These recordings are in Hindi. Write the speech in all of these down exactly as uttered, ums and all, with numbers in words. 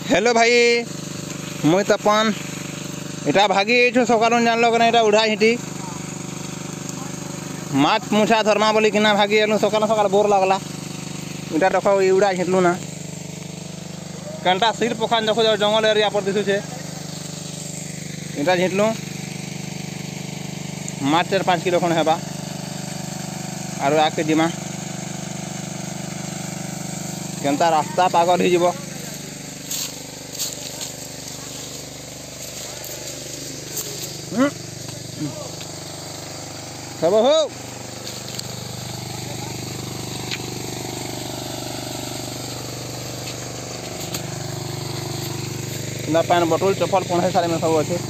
हेलो भाई मुई तपन इटा भागी सकाल जान लो इटा उड़ा हिटी माछ मुछा धर्मा बोली किना भागी एलु सकाल सकाल बोर लगला इटा देख उड़ा हिटलु ना कंटा सिर पखान देखो जंगल एरिया पर दिशुचे इटा हिटलु माछ चार पाँच किलो खन हेबा आरो आके जिमा केनता रास्ता पागल ही जीवो सब हो ना पैन बोतल चप्पल पौने सारे में सब अच्छे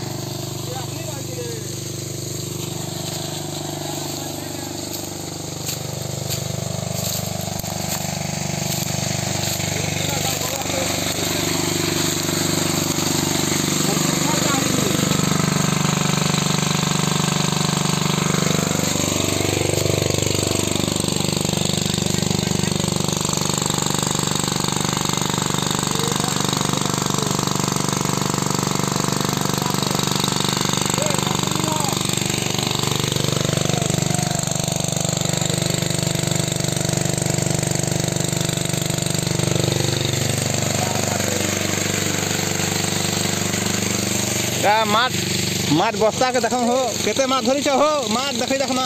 माछ माछ बस्ता के देख हो केते माछ धरी हो माछ देखे देखना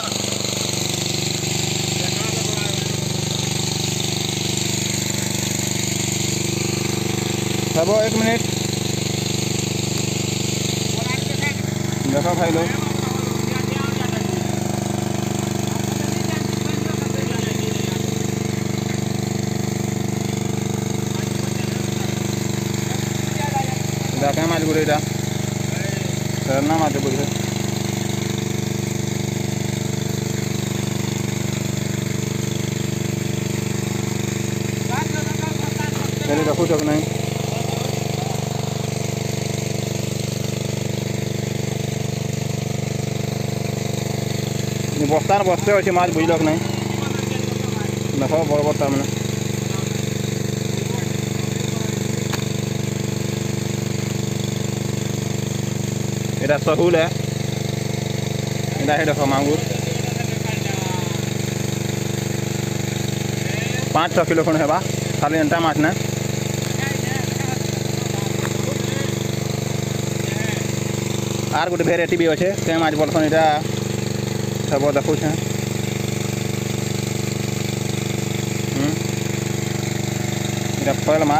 सब एक मिनट देखो भाई लोग देखें माछ गुड़ी सरना माते बोल चलिए रखो तक नहीं बस्तान बस्ते अच्छे माछ बुझलक नहीं देख बड़ बड़ मैंने এটা সহুল এটা হে দেখো মাগুর पाँच छः किलो खन हेबा खाली एंटा माछ ना आर गोटे भेराइटी भी अच्छे से माछ बोलसन इटा सब देखुछ इटा फल माछ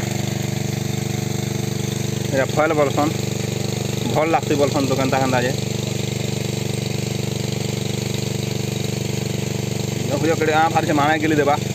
इटा फल बोलसन भल लगती बोलसन तो केनता केनता जे देखो कड़े आ फार से माना गिली देबा